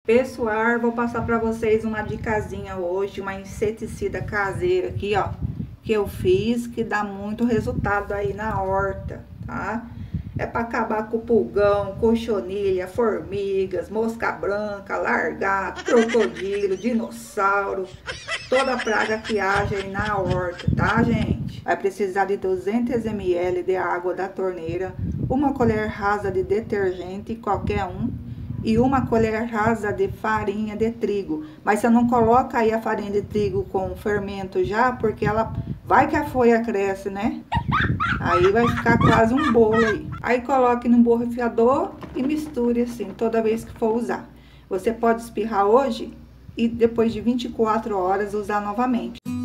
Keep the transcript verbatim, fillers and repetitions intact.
Pessoal, vou passar para vocês uma dicasinha hoje, uma inseticida caseira aqui, ó, que eu fiz, que dá muito resultado aí na horta, tá? É para acabar com pulgão, cochonilha, formigas, mosca branca, largato, crocodilo, dinossauro, toda praga que haja aí na horta, tá, gente? Vai precisar de duzentos mililitros de água da torneira, uma colher rasa de detergente, qualquer um, e uma colher rasa de farinha de trigo. Mas você não coloca aí a farinha de trigo com fermento já, porque ela vai que a folha cresce, né? Aí vai ficar quase um bolo aí. Aí coloque no borrifador e misture assim toda vez que for usar. Você pode espirrar hoje e depois de vinte e quatro horas usar novamente.